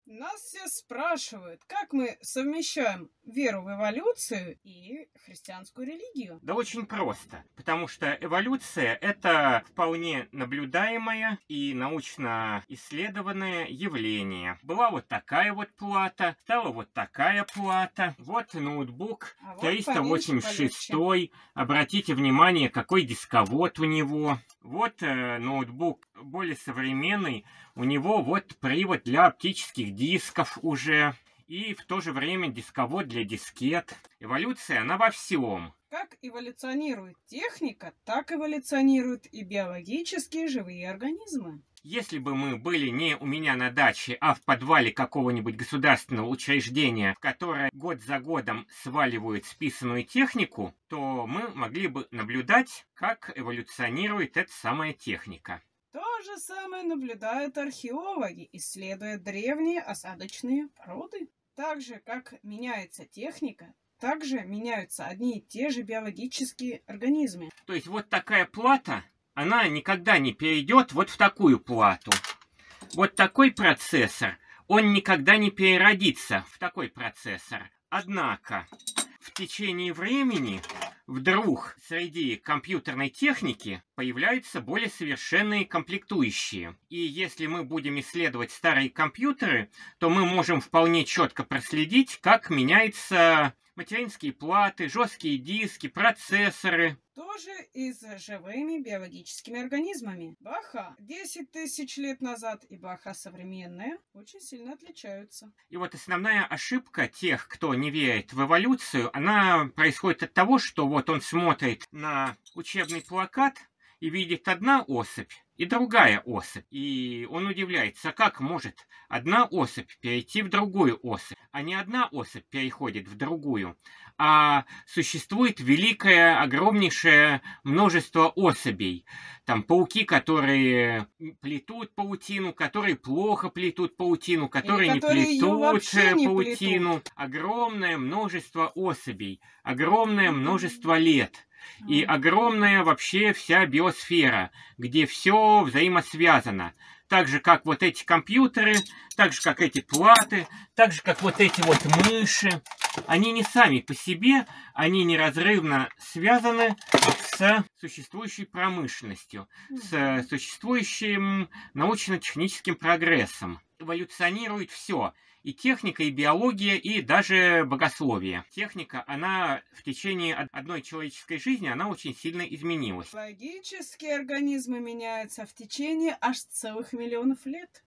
Нас все спрашивают, как мы совмещаем веру в эволюцию и христианскую религию. Да очень просто, потому что эволюция — это вполне наблюдаемое и научно исследованное явление. Была вот такая вот плата, стала вот такая плата. Вот ноутбук А вот 386. Обратите внимание, какой дисковод у него. Вот ноутбук более современный. У него вот привод для оптических дисков уже. И в то же время дисковод для дискет. Эволюция, она во всем. Как эволюционирует техника, так эволюционируют и биологические живые организмы. Если бы мы были не у меня на даче, а в подвале какого-нибудь государственного учреждения, в которое год за годом сваливают списанную технику, то мы могли бы наблюдать, как эволюционирует эта самая техника. То же самое наблюдают археологи, исследуя древние осадочные породы. Так же, как меняется техника, также меняются одни и те же биологические организмы. То есть вот такая плата, она никогда не перейдет вот в такую плату. Вот такой процессор, он никогда не переродится в такой процессор. Однако в течение времени вдруг среди компьютерной техники появляются более совершенные комплектующие. И если мы будем исследовать старые компьютеры, то мы можем вполне четко проследить, как меняются материнские платы, жесткие диски, процессоры. Тоже и с живыми биологическими организмами. Баха 10 тысяч лет назад и баха современная очень сильно отличаются. И вот основная ошибка тех, кто не верит в эволюцию, она происходит от того, что вот он смотрит на учебный плакат и видит одна особь и другая особь. И он удивляется, как может одна особь перейти в другую особь, а не одна особь переходит в другую, а существует великое, огромнейшее множество особей. Там пауки, которые плетут паутину, которые плохо плетут паутину, которые не плетут паутину. Огромное множество особей, огромное множество лет. И огромная вообще вся биосфера, где все взаимосвязано. Так же, как вот эти компьютеры, так же, как эти платы, так же, как вот эти вот мыши. Они не сами по себе, они неразрывно связаны с существующей промышленностью, с существующим научно-техническим прогрессом. Эволюционирует все. И техника, и биология, и даже богословие. Техника, она в течение одной человеческой жизни, она очень сильно изменилась. Биологические организмы меняются в течение аж целых миллионов лет.